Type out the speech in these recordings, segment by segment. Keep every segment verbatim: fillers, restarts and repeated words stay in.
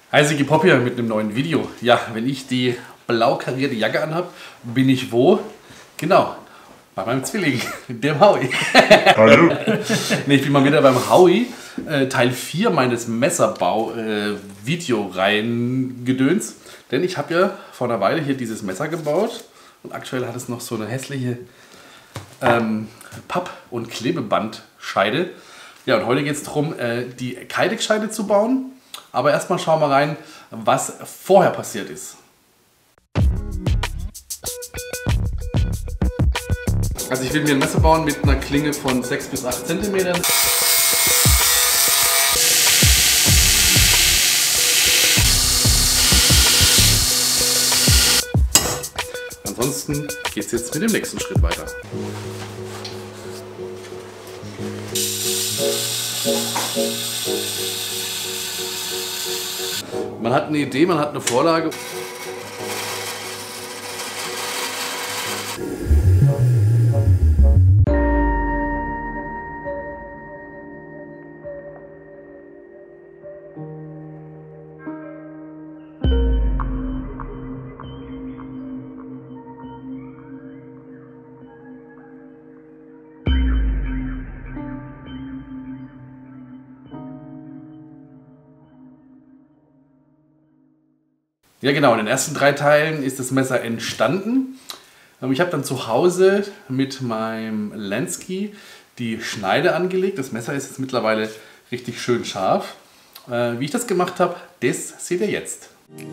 Eisige Pop hier mit einem neuen Video. Ja, wenn ich die blau karierte Jacke anhab, bin ich wo? Genau, bei meinem Zwilling, dem Howie. Hallo. Nee, ich bin mal wieder beim Howie, äh, Teil vier meines Messerbau-Videoreihen-Gedöns. Denn ich habe ja vor einer Weile hier dieses Messer gebaut und aktuell hat es noch so eine hässliche ähm, Papp- und Klebebandscheide. Ja, und heute geht es darum, äh, die Kydex-Scheide zu bauen. Aber erstmal schauen wir rein, was vorher passiert ist. Also ich will mir ein Messer bauen mit einer Klinge von sechs bis acht Zentimetern. Ansonsten geht es jetzt mit dem nächsten Schritt weiter. Man hat eine Idee, man hat eine Vorlage. Ja genau, in den ersten drei Teilen ist das Messer entstanden. Ich habe dann zu Hause mit meinem Lansky die Schneide angelegt. Das Messer ist jetzt mittlerweile richtig schön scharf. Wie ich das gemacht habe, das seht ihr jetzt.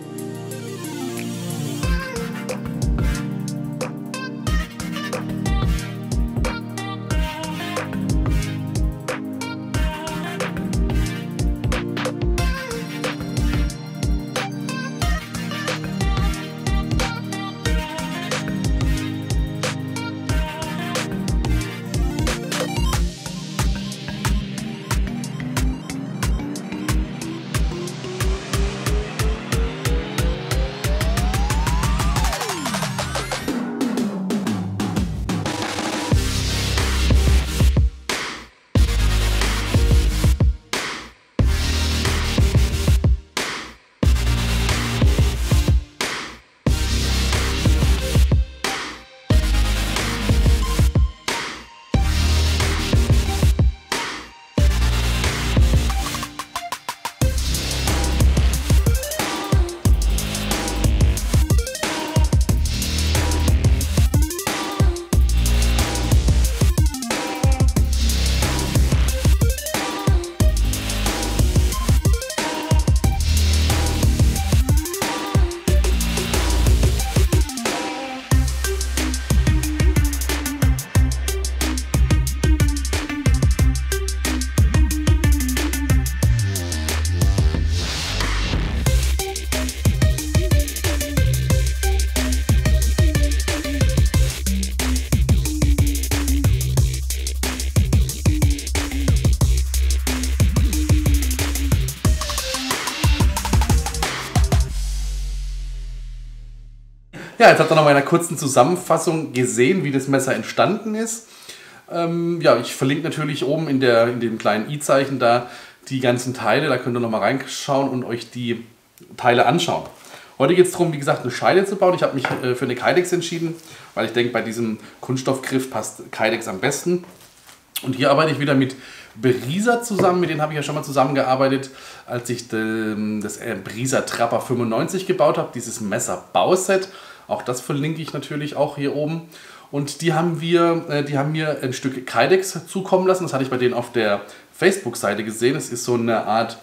Ja, jetzt habt ihr noch mal in einer kurzen Zusammenfassung gesehen, wie das Messer entstanden ist. Ähm, ja, ich verlinke natürlich oben in, der, in dem kleinen i-Zeichen da die ganzen Teile. Da könnt ihr noch mal reinschauen und euch die Teile anschauen. Heute geht es darum, wie gesagt, eine Scheide zu bauen. Ich habe mich äh, für eine Kydex entschieden, weil ich denke, bei diesem Kunststoffgriff passt Kydex am besten. Und hier arbeite ich wieder mit Brisa zusammen. Mit denen habe ich ja schon mal zusammengearbeitet, als ich de, das äh, Brisa Trapper fünfundneunzig gebaut habe. Dieses Messer-Bauset. Auch das verlinke ich natürlich auch hier oben. Und die haben, wir, äh, die haben mir ein Stück Kydex zukommen lassen. Das hatte ich bei denen auf der Facebook-Seite gesehen. Es ist so eine Art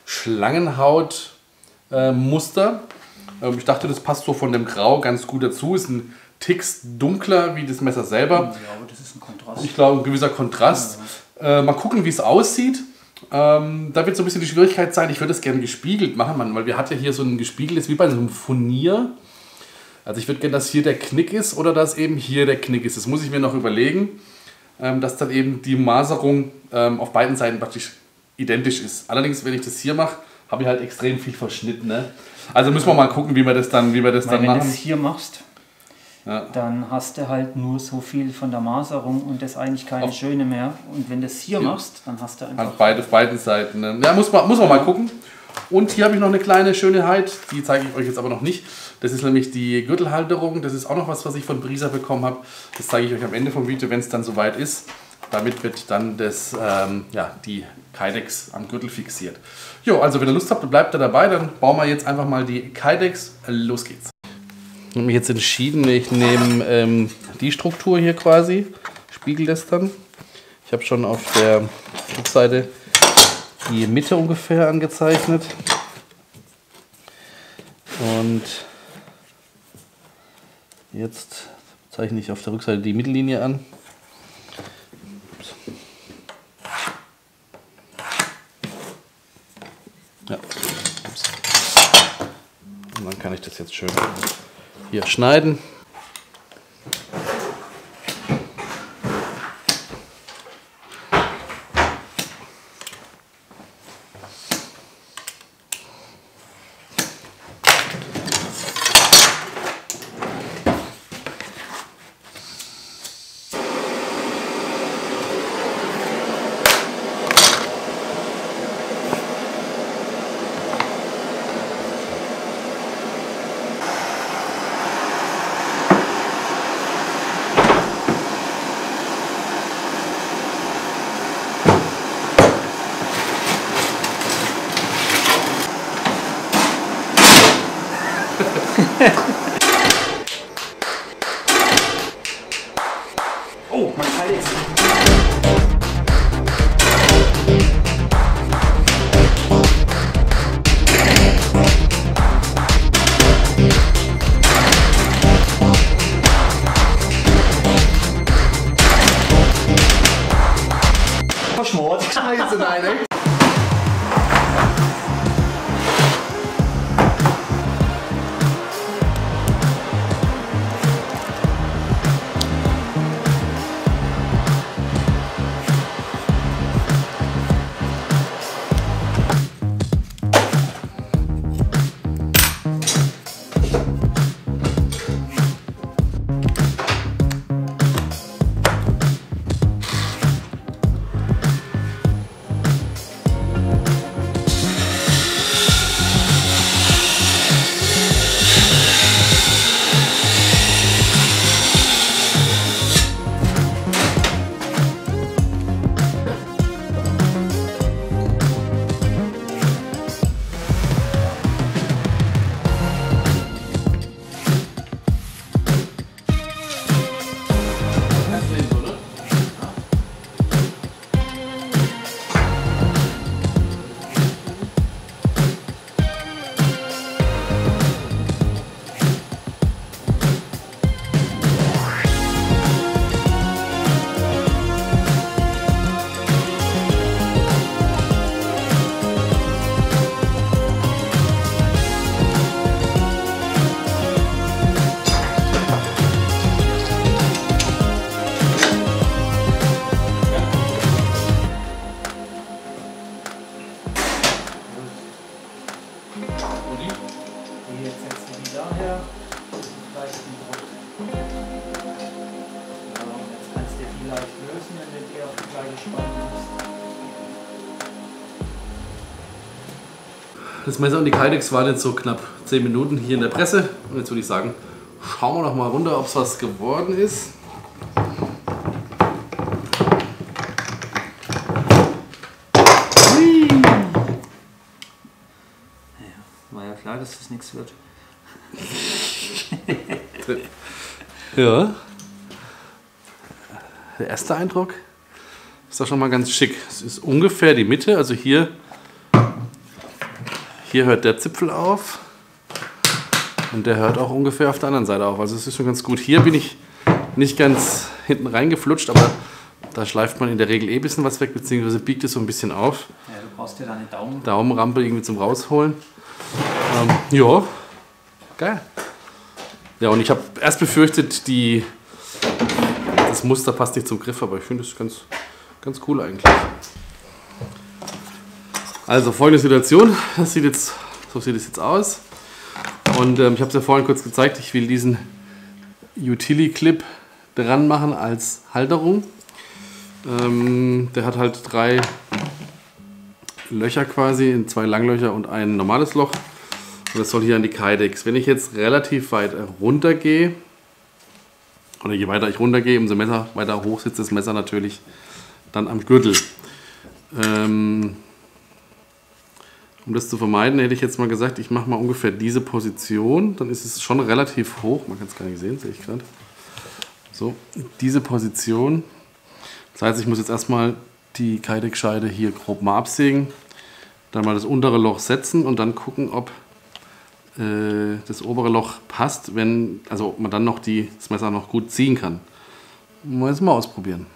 Schlangenhaut-Muster. Äh, ähm, ich dachte, das passt so von dem Grau ganz gut dazu. Ist ein Ticks dunkler wie das Messer selber. Ja, aber das ist ein Kontrast. Ich glaube, ein gewisser Kontrast. Ja. Äh, mal gucken, wie es aussieht. Ähm, da wird so ein bisschen die Schwierigkeit sein, ich würde es gerne gespiegelt machen, weil wir hatten ja hier so ein gespiegeltes, wie bei so einem Furnier. Also ich würde gerne, dass hier der Knick ist oder dass eben hier der Knick ist. Das muss ich mir noch überlegen, ähm, dass dann eben die Maserung ähm, auf beiden Seiten praktisch identisch ist. Allerdings, wenn ich das hier mache, habe ich halt extrem viel verschnitten. Ne? Also müssen wir mal gucken, wie wir das dann, wie wir das Weil dann wenn machen. du das hier machst, ja. dann hast du halt nur so viel von der Maserung und das eigentlich keine Auf schöne mehr. Und wenn du das hier ja. machst, dann hast du einfach... Halt beide, auf beiden Seiten. Ne? Ja, muss man, muss man mal gucken. Und hier habe ich noch eine kleine Schönheit, die zeige ich euch jetzt aber noch nicht. Das ist nämlich die Gürtelhalterung. Das ist auch noch was, was ich von Brisa bekommen habe. Das zeige ich euch am Ende vom Video, wenn es dann soweit ist. Damit wird dann das, ähm, ja, die Kydex am Gürtel fixiert. Jo, also wenn ihr Lust habt, dann bleibt da dabei. Dann bauen wir jetzt einfach mal die Kydex. Los geht's. Ich habe mich jetzt entschieden, ich nehme ähm, die Struktur hier quasi, spiegel das dann. Ich habe schon auf der Rückseite die Mitte ungefähr angezeichnet. Und jetzt zeichne ich auf der Rückseite die Mittellinie an. Ja. Und dann kann ich das jetzt schön hier schneiden. Oh, mein Kydex. Verschmort. Scheiße, nein, ey. Das Messer und die Kydex waren jetzt so knapp zehn Minuten hier in der Presse. Und jetzt würde ich sagen, schauen wir noch mal runter, ob es was geworden ist. Hui. Ja, war ja klar, dass das nichts wird. Ja. Der erste Eindruck ist doch schon mal ganz schick. Es ist ungefähr die Mitte, also hier, hier hört der Zipfel auf und der hört auch ungefähr auf der anderen Seite auf. Also es ist schon ganz gut. Hier bin ich nicht ganz hinten reingeflutscht, aber da schleift man in der Regel eh ein bisschen was weg, beziehungsweise biegt es so ein bisschen auf. Ja, du brauchst ja deine Daumen. Daumenrampe irgendwie zum Rausholen. Ähm, ja, geil. Ja, und ich habe erst befürchtet, die, das Muster passt nicht zum Griff, aber ich finde es ganz, ganz cool eigentlich. Also folgende Situation, das sieht jetzt, so sieht es jetzt aus. Und ähm, ich habe es ja vorhin kurz gezeigt, ich will diesen Utility-Clip dran machen als Halterung. Ähm, der hat halt drei Löcher quasi, in zwei Langlöcher und ein normales Loch. Und das soll hier an die Kydex. Wenn ich jetzt relativ weit runter gehe, oder je weiter ich runter gehe, umso Messer, weiter hoch sitzt das Messer natürlich dann am Gürtel. Ähm, um das zu vermeiden, hätte ich jetzt mal gesagt, ich mache mal ungefähr diese Position. Dann ist es schon relativ hoch. Man kann es gar nicht sehen, sehe ich gerade. So, diese Position. Das heißt, ich muss jetzt erstmal die Kydex-Scheide hier grob mal absägen. Dann mal das untere Loch setzen und dann gucken, ob äh, das obere Loch passt, wenn, also ob man dann noch die, das Messer noch gut ziehen kann. Mal jetzt mal ausprobieren.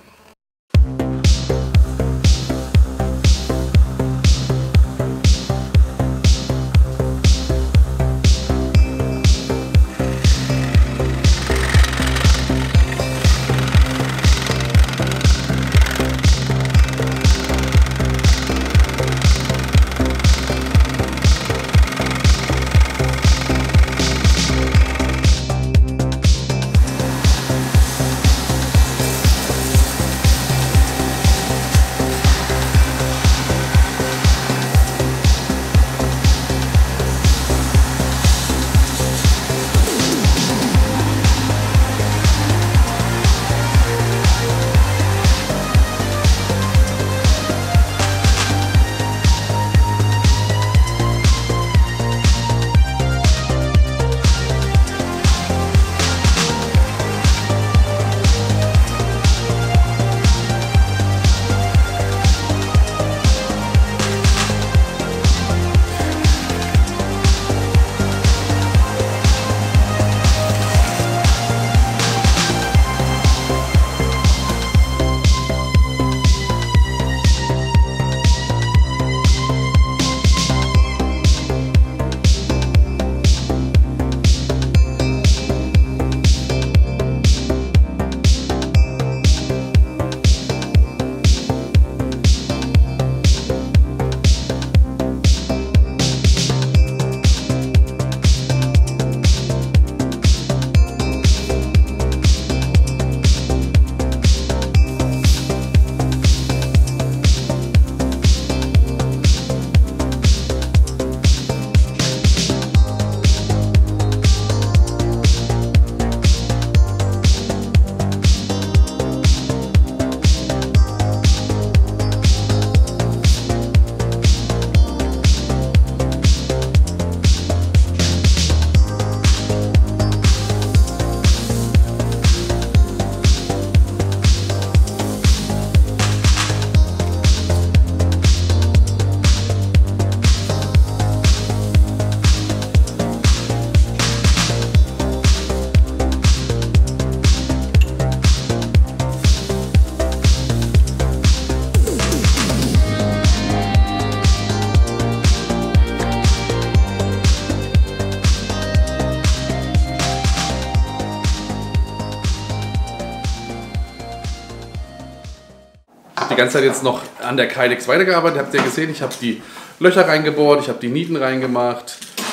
Die ganze Zeit jetzt noch an der Kydex weitergearbeitet. Habt ihr gesehen, ich habe die Löcher reingebohrt, ich habe die Nieten reingemacht.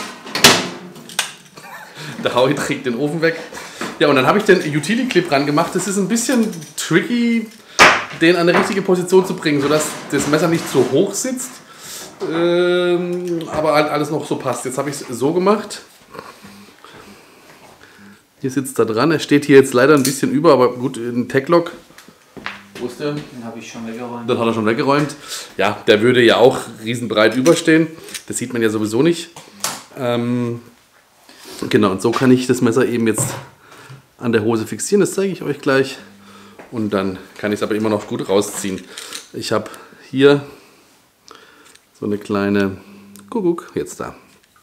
Der Howie trägt den Ofen weg. Ja, und dann habe ich den Utility-Clip ran gemacht. Das ist ein bisschen tricky, den an eine richtige Position zu bringen, sodass das Messer nicht zu hoch sitzt, ähm, aber halt alles noch so passt. Jetzt habe ich es so gemacht. Hier sitzt er dran. Er steht hier jetzt leider ein bisschen über, aber gut, ein Tech-Lock. Wo ist der? Den habe ich schon weggeräumt. Den hat er schon weggeräumt. Ja, der würde ja auch riesenbreit überstehen. Das sieht man ja sowieso nicht. Ähm, genau, und so kann ich das Messer eben jetzt an der Hose fixieren. Das zeige ich euch gleich. Und dann kann ich es aber immer noch gut rausziehen. Ich habe hier so eine kleine, Kuckuck, jetzt da,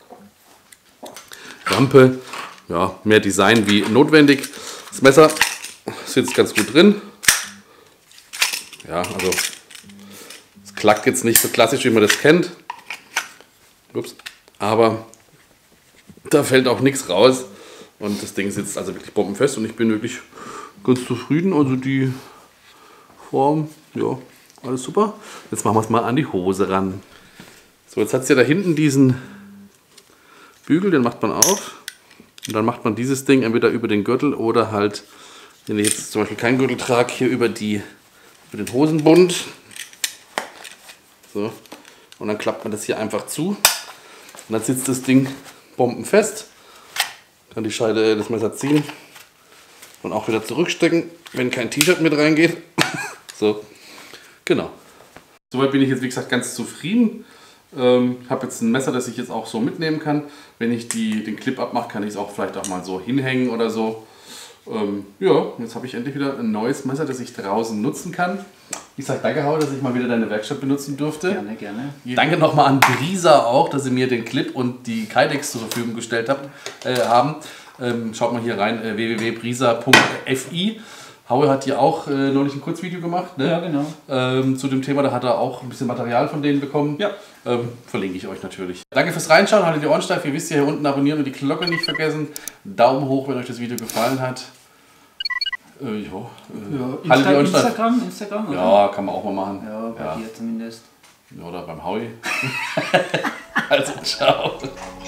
Rampe. Ja, mehr Design wie notwendig. Das Messer sitzt ganz gut drin. Ja, also es klackt jetzt nicht so klassisch, wie man das kennt. Ups. Aber da fällt auch nichts raus. Und das Ding sitzt also wirklich bombenfest und ich bin wirklich ganz zufrieden. Also die Form, ja, alles super. Jetzt machen wir es mal an die Hose ran. So, jetzt hat es ja da hinten diesen Bügel, den macht man auf. Und dann macht man dieses Ding entweder über den Gürtel oder halt, wenn ich jetzt zum Beispiel keinen Gürtel trage, hier über, die, über den Hosenbund. So. Und dann klappt man das hier einfach zu. Und dann sitzt das Ding bombenfest. Kann die Scheide das Messer ziehen und auch wieder zurückstecken, wenn kein T-Shirt mit reingeht. So, genau. Soweit bin ich jetzt, wie gesagt, ganz zufrieden. Ähm, habe jetzt ein Messer, das ich jetzt auch so mitnehmen kann. Wenn ich die, den Clip abmache, kann ich es auch vielleicht auch mal so hinhängen oder so. Ähm, ja, jetzt habe ich endlich wieder ein neues Messer, das ich draußen nutzen kann. Ich sage danke, Hau, dass ich mal wieder deine Werkstatt benutzen durfte. Gerne, gerne. Danke nochmal an Brisa auch, dass sie mir den Clip und die Kydex zur Verfügung gestellt habt, äh, haben. Ähm, schaut mal hier rein, äh, w w w punkt brisa punkt f i. Hau hat hier auch äh, neulich ein Kurzvideo gemacht, ne? Ja, genau. Ähm, zu dem Thema, da hat er auch ein bisschen Material von denen bekommen. Ja. Ähm, verlinke ich euch natürlich. Danke fürs Reinschauen, haltet die Ohren steif. Ihr wisst ja, hier unten abonnieren und die Glocke nicht vergessen. Daumen hoch, wenn euch das Video gefallen hat. Äh, jo, äh, Ja, haltet die Ohren steif. Instagram, Instagram, oder? Ja, kann man auch mal machen. Ja, bei Ja. dir zumindest. Oder beim Howie. Also, ciao.